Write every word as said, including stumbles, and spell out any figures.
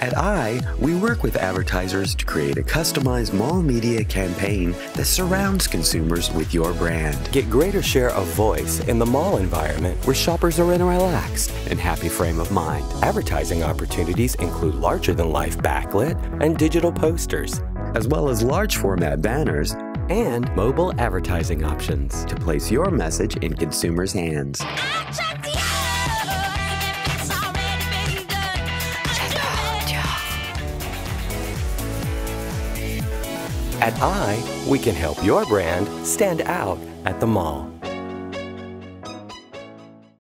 At I, we work with advertisers to create a customized mall media campaign that surrounds consumers with your brand. Get greater share of voice in the mall environment where shoppers are in a relaxed and happy frame of mind. Advertising opportunities include larger-than-life backlit and digital posters, as well as large format banners and mobile advertising options to place your message in consumers' hands. At I, we can help your brand stand out at the mall.